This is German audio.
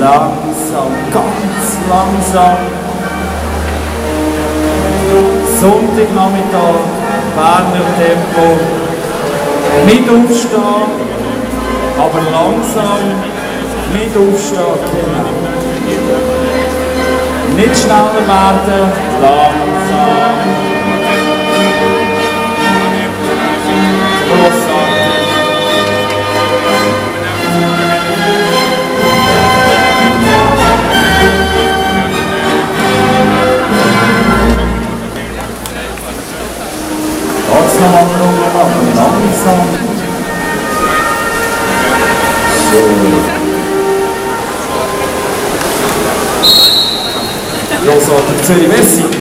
Langsam, ganz langsam. Sonntagnachmittag, Berner Tempo. Nicht aufstehen, aber langsam. Nicht aufstehen, genau. Nicht schneller werden, langsam. Grossartig. Langsam. So. Grossartig, Zürich, merci.